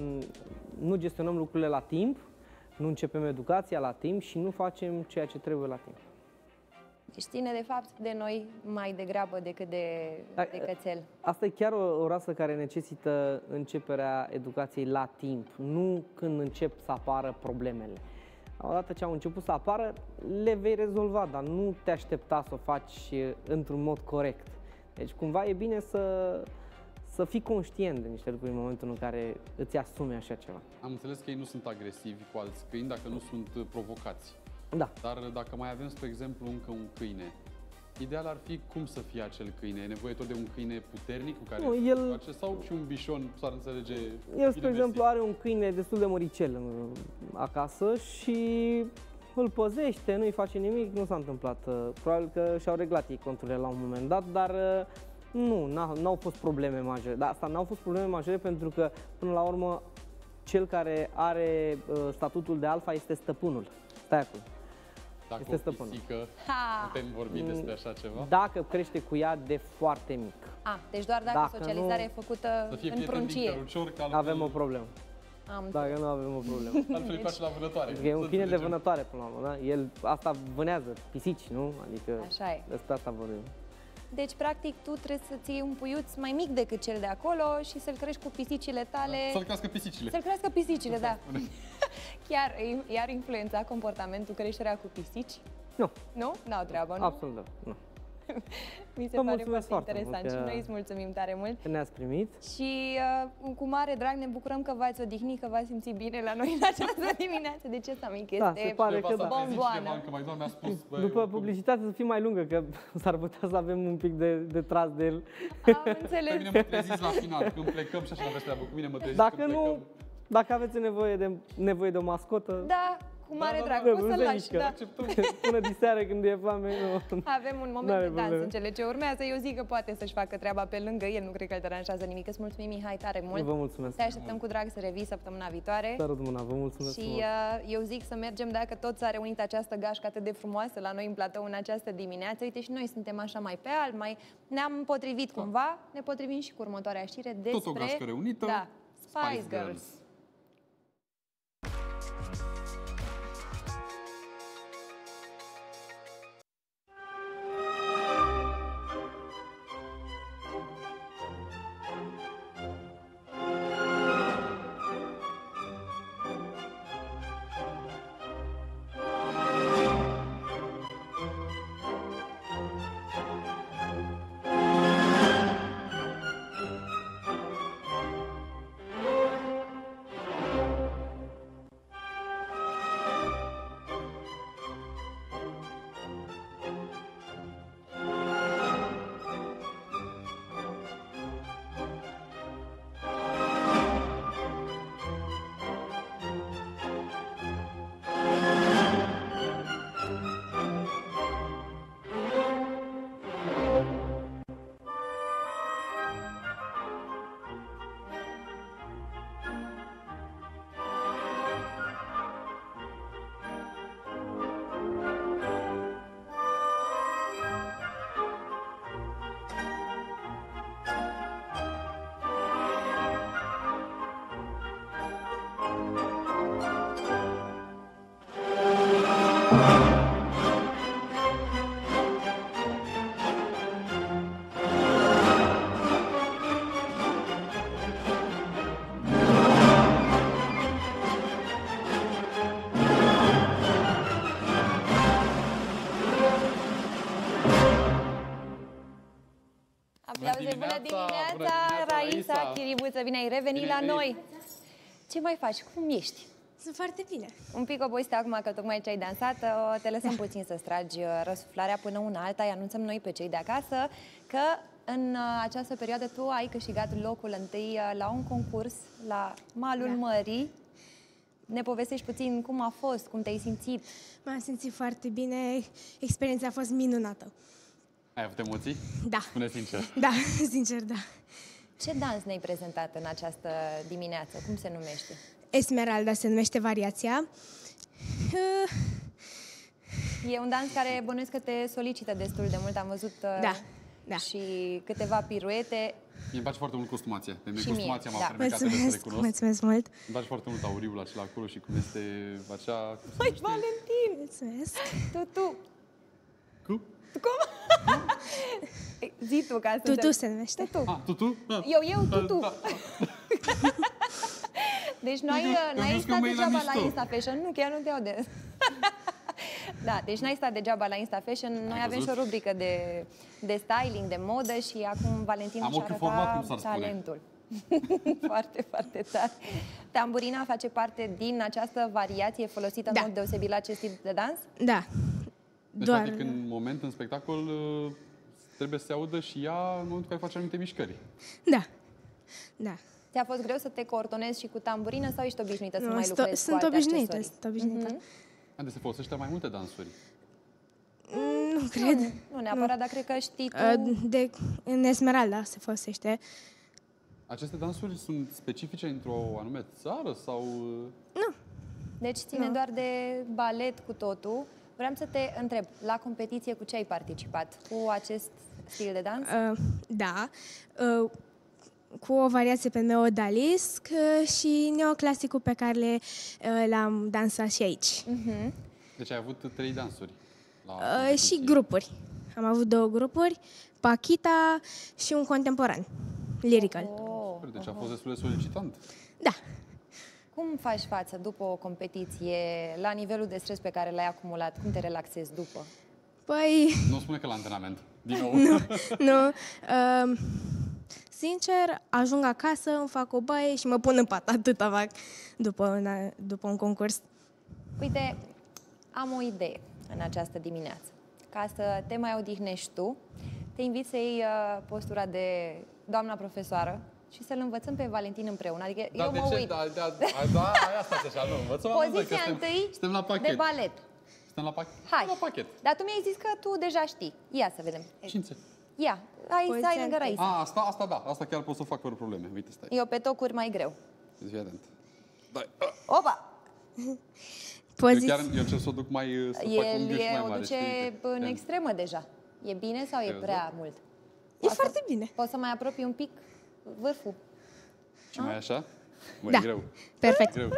nu gestionăm lucrurile la timp, nu începem educația la timp și nu facem ceea ce trebuie la timp. Deci ține de fapt de noi mai degrabă decât de, de cățel. Asta e chiar o, o rasă care necesită începerea educației la timp, nu când încep să apară problemele. Odată ce au început să apară, le vei rezolva, dar nu te aștepta să o faci într-un mod corect. Deci cumva e bine să, să fii conștient de niște lucruri în momentul în care îți asumi așa ceva. Am înțeles că ei nu sunt agresivi cu alți câini dacă nu sunt provocați. Da. Dar dacă mai avem, spre exemplu, încă un câine, ideal ar fi cum să fie acel câine? E nevoie tot de un câine puternic cu care Nu, să el- face, sau și un bișon s-ar înțelege El, spre bine exemplu, are un câine destul de măricel în- acasă și îl păzește, nu-i face nimic, nu s-a întâmplat. Probabil că și-au reglat ei conturile la un moment dat, dar nu, n-au, n-au fost probleme majore. Dar asta n-au fost probleme majore pentru că, până la urmă, cel care are uh, statutul de alfa este stăpânul. Stai acolo. Dacă Este o stăpânul. pisică, Ha! putem vorbi despre așa ceva? Dacă crește cu ea de foarte mic. A, deci doar dacă, Dacă socializarea nu- e făcută Să fie în prieten din pruncie. cărucior, că altfel, Avem o problemă. Am Dacă nu avem o problemă. altfel îi place la vânătoare. Adică e un Să câine de înțelegem. vânătoare până la urmă, da? El asta vânează pisici, nu? Adică Așa e. despre asta vorbim. Deci, practic, tu trebuie să-ți iei un puiuț mai mic decât cel de acolo și să-l crești cu pisicile tale. Să-l crească pisicile. Să-l crească pisicile, da. Chiar i-ar influența comportamentul creșterea cu pisici? Nu. Nu? N-au treabă, nu? Absolut, da. Nu. Mi se Vă pare mulțumesc foarte foarte interesant mult și că- noi îți mulțumim tare mult. Ne-ați primit. Și uh, cu mare drag ne bucurăm că v-ați odihnit, că v-ați simțit bine la noi în această dimineață. De ce să mic? Da, Este se pare că Cineva da. s-a trezit bomboană. cineva, încă mai doar mi-a spus, băi, După oricum, publicitate să fie mai lungă, că s-ar putea să avem un pic de, de tras de el. Am Pe înțeles. mine mă treziți la final, când plecăm și așa aveți treabă cu mine, mă treziți Dacă când nu, plecăm. dacă aveți nevoie de, nevoie de o mascotă, Da, cu mare da, drag. da, O nu să-l se lași, mișcă. da. Până diseară când e foame, nu. Avem un moment N-are de dans probleme. în cele ce urmează. Eu zic că poate să-și facă treaba pe lângă el. Nu cred că îl deranjează nimic. Îți mulțumim, Mihai, tare mult. Vă mulțumesc. Te așteptăm cu drag să revii săptămâna viitoare. Sărut mâna, vă mulțumesc Și frumos. uh, eu zic să mergem, dacă tot s-a reunit această gașcă atât de frumoasă la noi în platou în această dimineață. Uite, și noi suntem așa mai pe alb, mai ne-am potrivit cumva. Ne potrivim și cu următoarea știre despre... Tot o gașcă reunită, Da, Spice, Spice Girls. Girls. Aplauze, bună dimineața, dimineața, bună dimineața, Raisa, Raisa. Chiribuță, bine ai revenit Bine la ai noi. Ce mai faci? Cum ești? Sunt foarte bine. Un pic obosită acum că tocmai ce ai dansat, uh, te lăsăm puțin să-ți tragi uh, răsuflarea până una alta, îi anunțăm noi pe cei de acasă că în uh, această perioadă tu ai câștigat locul întâi uh, la un concurs la malul Da. mării. Ne povestești puțin cum a fost, cum te-ai simțit? M-am simțit foarte bine, experiența a fost minunată. Ai avut emoții? Da. Spune sincer. Da, sincer, da. Ce dans ne-ai prezentat în această dimineață? Cum se numește? Esmeralda se numește variația. Uh, E un dans care bănuiesc că te solicită destul de mult. Am văzut uh, Da, da. și câteva piruete. Mie îmi place foarte mult costumația. Pe mine Și mie, costumația m-a da. fermecat, trebuie să mulțumesc, recunosc. mulțumesc mult. Îmi place foarte mult auriul acela acolo și cum este acea... cum se Măi, numește? Valentin! Mulțumesc. Tu, tu! Cu? Cum? Zi tu, ca să... Tutu se numește. Tu, tu. Ah, tu, tu? Ah. Eu, eu, tu, tu. Da. Deci noi Eu n-ai văd că stat mâine la degeaba la mișto. Insta Fashion. Nu, chiar nu te aude. Da, deci n-ai stat degeaba la Insta Fashion. Noi avem și văzut? o rubrică de, de styling, de modă și acum Valentin Am și ochiul format, cum arăta s-ar spune. talentul. Foarte, foarte tare. Tamburina face parte din această variație folosită Da. în mod deosebit la acest tip de dans? Da. Deci, Doar... practic, în moment, în spectacol, uh, trebuie să se audă și ea în momentul în care face anumite mișcări. Da. Da. Ți-a fost greu să te coordonezi și cu tamburină sau ești obișnuită să Nu, mai sto- lucrezi sunt cu alte obișnuită, accesorii? sunt obișnuită. Unde se folosește mai multe dansuri. Mm, Nu cred. Nu, nu neapărat, dar cred că știi tu... Uh, De, în Esmeralda se folosește. Aceste dansuri sunt specifice într-o anume țară sau... uh, Deci ține Nu. doar de balet cu totul. Vreau să te întreb, la competiție cu ce ai participat? Cu acest stil de dans? Uh, Da. Uh, Cu o variație pe neodalisc uh, și neoclasicul pe care le, uh, l-am dansat și aici. Mhm. Deci ai avut trei dansuri. La Uh, competiție. Și grupuri. Am avut două grupuri, Paquita și un contemporan, lyrical. Oh. Deci a fost destul de solicitant. Da. Cum faci față după o competiție, la nivelul de stres pe care l-ai acumulat? Cum te relaxezi după? Păi, Nu spune că la antrenament. Din nou. nu. Uh, Sincer, ajung acasă, îmi fac o baie și mă pun în pat. Atâta fac după un, după un concurs. Uite, am o idee în această dimineață. Ca să te mai odihnești tu, te invit să iei uh, postura de doamna profesoară și să-l învățăm pe Valentin împreună. Adică Dar eu de mă ce? uit. Da, da, da, da, aia stați așa, nu. Învățăm amândoi, că Poziția suntem- întâi suntem la pachet. de balet. Suntem la pachet. Hai. La pachet. Dar tu mi-ai zis că tu deja știi. Ia să vedem. Cințe. Ia, hai să Poziția ai lângă întâi. Raisa. A, asta, asta da, asta chiar pot să fac fără probleme. Uite, stai. Eu pe tocuri mai greu. Deci fii atent. Dai. Opa! Eu Poziț... chiar eu încerc să o duc mai, să fac un El gâș e, mai o mare, duce știi? în Ia. extremă deja. E bine sau e Ai văzut? prea mult? E foarte bine. Poți să mai apropii un pic vârful? Și mai așa? Mă, Da. e greu. Perfect. E greu.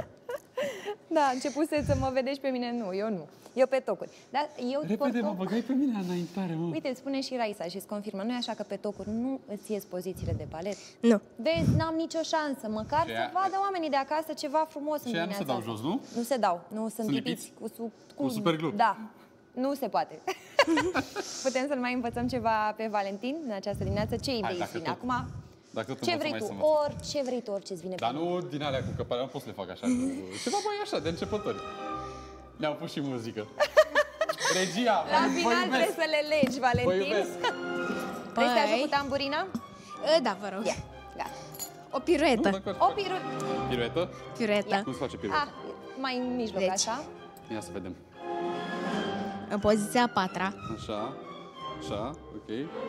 Da, începuse să mă vedești pe mine. Nu, eu nu. Eu pe tocuri. Dar eu Repede, pe mă toc- băgai pe mine înaintare, mă. Uite, îți spune și Raisa și îți confirmă. Nu e așa că pe tocuri nu îți ies pozițiile de balet? Nu. Vezi, n-am nicio șansă. Măcar Și să ea- vadă oamenii de acasă ceva frumos în Și ea nu se dimineața dau asta. jos, nu? Nu se dau. Nu sunt, Sunt lipiți lipiți? cu, su, Cu superglue. Da. Nu se poate. Putem să-l mai învățăm ceva pe Valentin în această dimineață? Ce idei dacă vine? tot. Acum, Dacă tot ce învățăm, vrei hai tu? să învățăm. Orice vrei tu, orice îți vine Dar pe nu din alea cu căpare, nu pot să le fac așa. Cu... Ceva mai așa, de începători. Ne-au pus și muzică. Regia, La vă final iubesc. trebuie să le legi, Vă Valentin. iubesc. Vrei să te Păi. ajut cu tamburina? Uh, Da, vă rog. Ia, gata. O piruetă. O piru... Piruetă? Piruetă. Cum se face Ah, piruetă? mai în mijloc, Deci. așa. Ia să vedem. În poziția a patra. Așa. Așa, ok.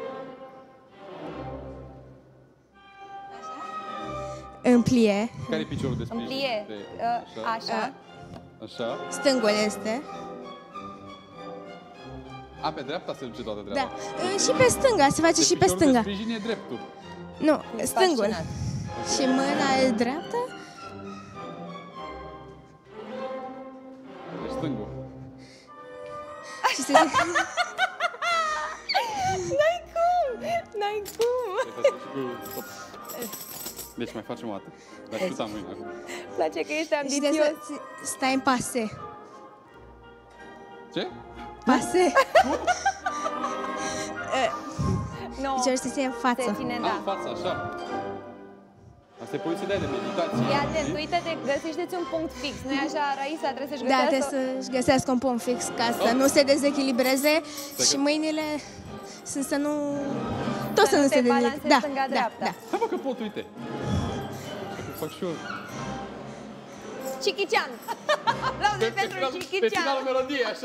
În plie. Care e piciorul de În sprijin? plie. De- Uh, Așa. Așa. Stângul este. A, pe dreapta se duce toată treaba. Da. Uh, Și pe stânga, se face Deci și pe piciorul stânga. de sprijin e dreptul. Nu, stângul. Fascinat. Și mâna dreaptă? Deci stângul. se... N-ai cum! N-ai cum! Deci mai facem o dată. Dar șutam mâine acum. Place că ești Și ambițios. de să stai în pase. Ce? Pase. No, Deci să se în față. se ține, Ah, da. în față, așa. Asta e poziție de aia de meditație. Fii atent, uite-te, găsește-ți un punct fix. Nu-i așa, Raisa? Trebuie să-și Da, găsească... trebuie să-și găsească un punct fix ca să Oh. nu se dezechilibreze și mâinile sunt să nu... Tot să, nu nu te se balancezi dezechilibreze. Da, da, stânga-dreapta. da. Hai mă că pot, uite. Că fac și eu. Chichician! Aplauze pentru Pe Chichician! finalul melodiei, așa.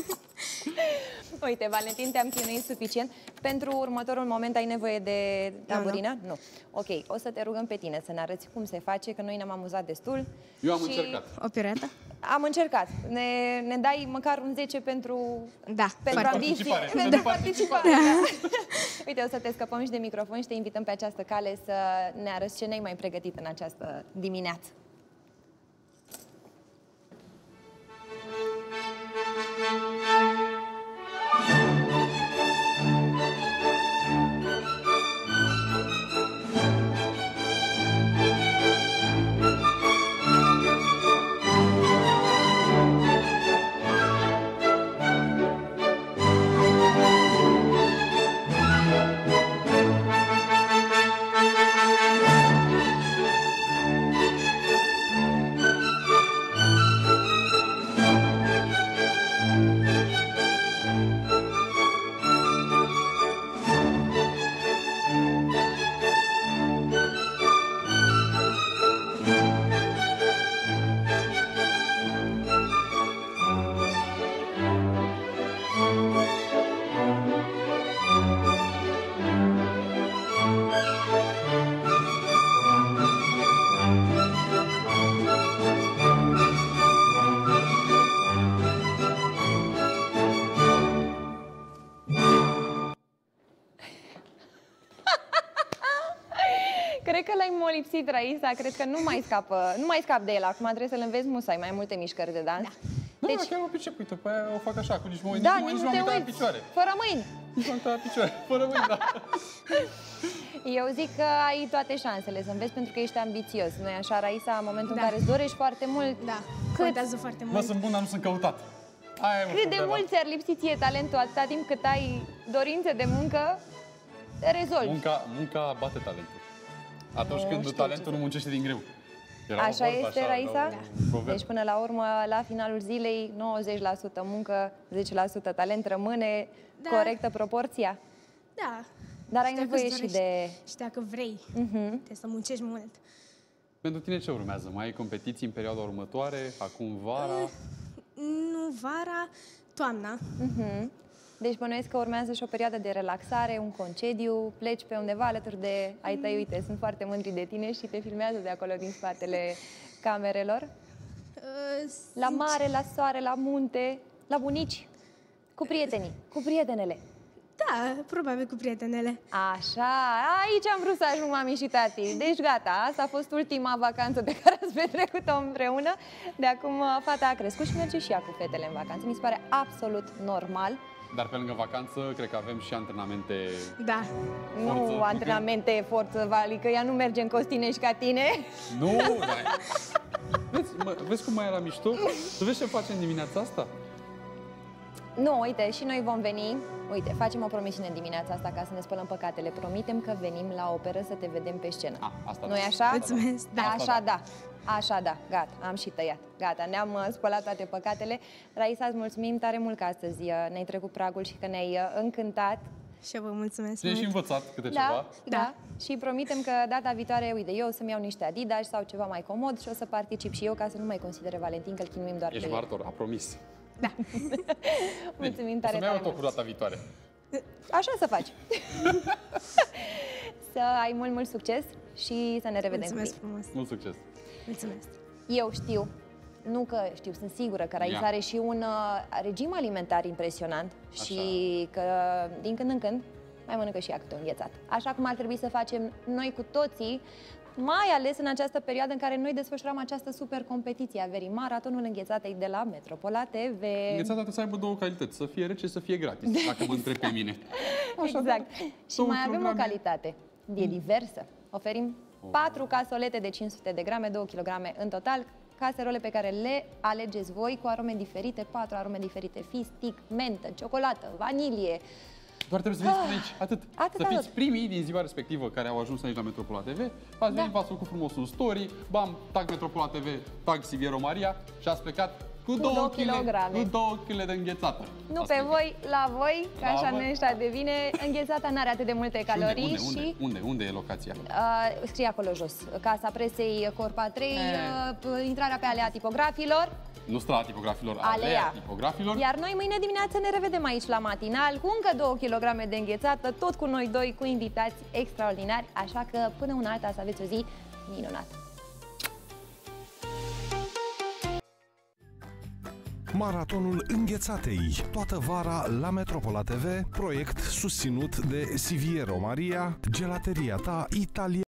Uite, Valentin, te-am chinuit suficient. Pentru următorul moment ai nevoie de tamburină? Nu, nu. Ok, o să te rugăm pe tine să ne arăți cum se face, că noi ne-am amuzat destul. Eu am și încercat. O piruetă? Am încercat. Ne, ne dai măcar un zece pentru, Da, pentru foarte. ambiție. participare. Pentru Pentru participare. Da. Uite, o să te scăpăm și de microfon și te invităm pe această cale să ne arăți ce ne-ai mai pregătit în această dimineață. Cred că l-ai molipsit, Raisa, cred că nu mai scapă, nu mai scap de el. Acum trebuie să-l înveți musai, mai multe mișcări de dans. Da, Deci, chiar o pricep, uite, pe aia o fac așa, cu nici mă da, nici, nici nici nu m-am te uitat la uiți, picioare. fără mâini. Nici m-am uitat la picioare, fără mâini, da. Eu zic că ai toate șansele să înveți pentru că ești ambițios. Nu-i așa, Raisa, în momentul Da. în care îți dorești foarte mult? Da, Cât? contează foarte Mă, mult. sunt bun, dar nu sunt căutat. Aia e, mă, Cât de problema. mult ți-ar lipsi ție talentul atâta timp cât ai dorințe de muncă, te rezolvi. Munca, munca bate talentul. Atunci Nu când știu talentul ce nu muncește din greu. Era Așa o vorbă este, așa, Raisa? era un proverb. Deci până la urmă, la finalul zilei, nouăzeci la sută muncă, zece la sută talent, rămâne Da. corectă proporția? Da. Dar ai Și dacă nevoie îți și dorești. de... Și dacă vrei, Mhm. trebuie să muncești mult. Pentru tine ce urmează? Mai ai competiții în perioada următoare? Acum vara? Nu vara, toamna. Mhm. Deci bănuiesc că urmează și o perioadă de relaxare, un concediu, pleci pe undeva alături de ai tăi, uite, sunt foarte mândri de tine și te filmează de acolo din spatele camerelor. Uh, La mare, la soare, la munte, la bunici, cu prietenii, cu prietenele. Da, probabil cu prietenele. Așa, aici am vrut să ajung mami și tati. Deci gata, asta a fost ultima vacanță pe care ați petrecut-o împreună. De acum fata a crescut și merge și ea cu fetele în vacanță. Mi se pare absolut normal. Dar pe lângă vacanță, cred că avem și antrenamente. Da. Nu Forță, antrenamente, forță, Vali, că ea nu merge în costinești ca tine. Nu, dar... Vezi, mă, vezi cum mai era mișto? Tu vezi ce facem dimineața asta? Nu, uite, și noi vom veni. Uite, facem o promisiune dimineața asta ca să ne spălăm păcatele. Promitem că venim la operă să te vedem pe scenă. A, asta Nu-i da. așa? Mulțumesc, da. Așa da. Așa da, gata, am și tăiat. Gata, ne-am uh, spălat toate păcatele. Raisa, îți mulțumim tare mult că astăzi uh, ne-ai trecut pragul și că ne-ai uh, încântat. Și eu vă mulțumesc Și ai și mult. învățat câte Da, ceva. da, da. Și promitem că data viitoare, uite, eu o să-mi iau niște Adidas sau ceva mai comod și o să particip și eu ca să nu mai considere Valentin că îl chinuim doar Ești pe el. martor, a promis. Da. Mulțumim O tare, să-mi iau tare tot cu mult. data viitoare. Așa să faci. Să ai mult, mult succes și să ne revedem. Mulțumesc cu frumos. Mult succes. Mulțumesc. bine. Eu știu, nu că știu, sunt sigură că Raisa Ia. are și un uh, regim alimentar impresionant și că din când în când mai mănâncă și ea câte o înghețat. Așa cum ar trebui să facem noi cu toții mai ales în această perioadă în care noi desfășurăm această super competiție a verii, maratonul înghețatei de la Metropola T V. Înghețata trebuie să aibă două calități, să fie rece și să fie gratis, dacă mă întrebi pe mine. Așa, exact. Și mai avem o calitate, e Mm. diversă. Oferim patru casolete de cinci sute de grame, două kilograme în total, caserole pe care le alegeți voi cu arome diferite, patru arome diferite, fistic, mentă, ciocolată, vanilie. Doar trebuie să veniți până aici, atât. Atât, să fiți atât. primii din ziua respectivă care au ajuns aici la Metropola T V, ați venit, v-ați făcut frumosul story, bam, tag Metropola T V, tag Siviero Maria și ați plecat cu, Cu două două kile, kilograme. cu două kile de înghețată. Nu Ați pe plecat. voi, la voi, că La așa voi. ne ăștia devine. Înghețata n-are atât de multe calorii unde, unde, și... unde, unde, unde e locația? Uh, scrie acolo jos, Casa Presei, Corpa trei, uh, intrarea pe alea tipografilor. Nu strada tipografilor, Alea. alea tipografilor. Iar noi mâine dimineață ne revedem aici la matinal cu încă două kilograme de înghețată, tot cu noi doi, cu invitați extraordinari, așa că până una alta să aveți o zi minunată. Maratonul Înghețatei, toată vara la Metropola T V, proiect susținut de Siviero Maria, gelateria ta italiană.